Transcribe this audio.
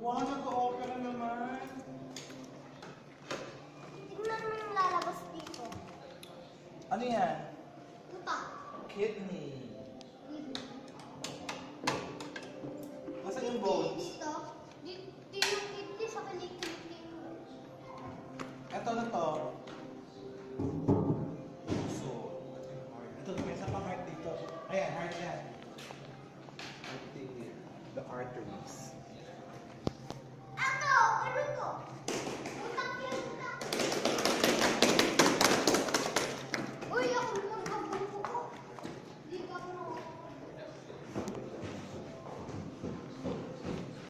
Wow, nag-opera naman. Tingnan mo yung lalabas dito. Ano yan? Lupa. Kidney.